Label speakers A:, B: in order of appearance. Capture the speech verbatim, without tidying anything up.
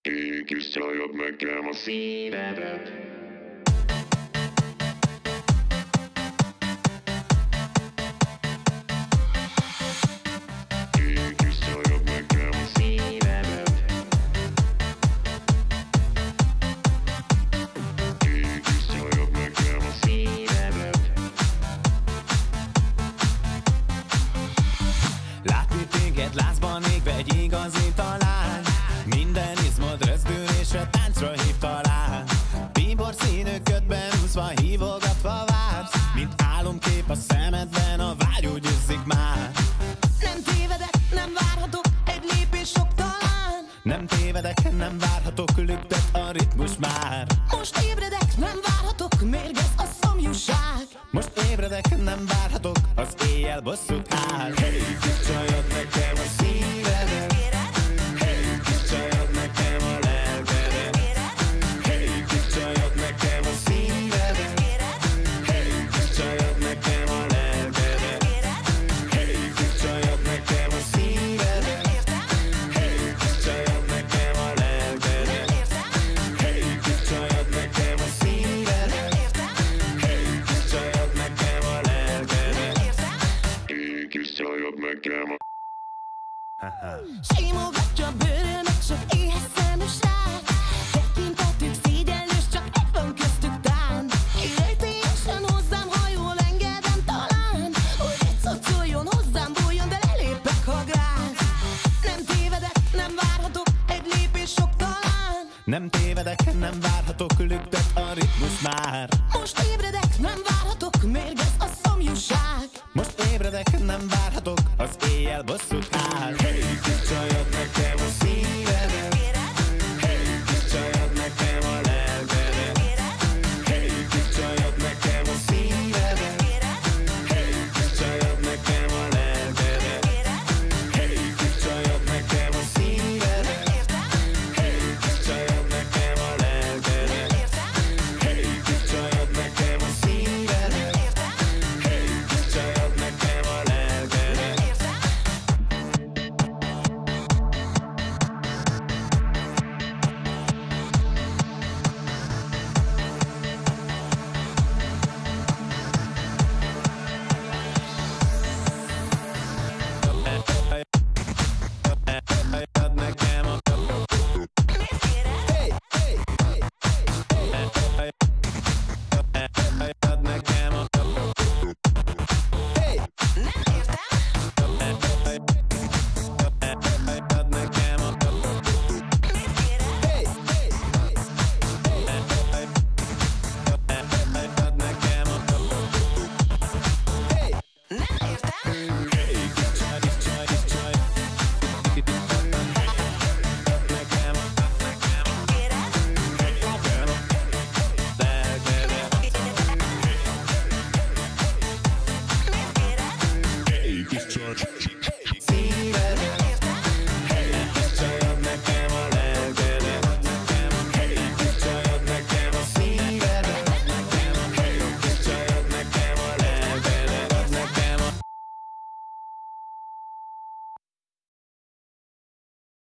A: Én kis csajod nekem a szívedet. Én kis csajod nekem a szívedet. Én kis csajod nekem a szívedet.
B: Látni téged lázban égve egy igazi talán. Minden izmod rözdül és a táncra hív talán. Bíbor színű ködben úszva hívogatva vársz. Mint álomkép a szemedben, a vágy úgy üzzik már.
C: Nem tévedek, nem várhatok, egy lépés sok talán.
B: Nem tévedek, nem várhatok, lüktet a ritmus már.
C: Most ébredek, nem várhatok, mérgez a szomjúság.
B: Most ébredek, nem várhatok, az éjjel bosszút áll. Hey, kis csajod nekem a szívedet. Hey, kis csajod nekem a lelkedet. Hey, kis csajod nekem a szívedet. Hey, kis csajod nekem a lelkedet. Hey, kis csajod nekem a szívedet. Hey, kis csajod nekem a lelkedet. Hey, kis csajod nekem a szívedet. Hey, kis csajod nekem a lelkedet.
A: Én kis csajod nekem a...
C: Simogatja a bőrömet, sok éhes szemű srác. Tekintetük szégyellős, csak egy van köztük tán. Rejtélyesen hozzám, ha jól engedem talán. Hogy egy szót szóljon hozzám, bújjon, de lelépek, ha gráz. Nem tévedek, nem várhatok, egy lépés sok talán.
B: Nem tévedek, nem várhatok, lüktet a ritmus már.
C: Most ébredek, nem várhatok, mérgez a szomjúság.
B: Most ébredek, nem várhatok, az éjjel bosszút áll. Hey, kis csajod nekem a szívedet. Hey, kis csajod nekem a lelkedet. Hey, kis csajod nekem a szívedet. Hey, kis csajod nekem a lelkedet. Hey, kis csajod nekem a szívedet. Hey, kis csajod nekem a lelkedet. Hey, kis csajod nekem a szívedet. Hey, kis csajod nekem a lelkedet.
A: Kiscsaj.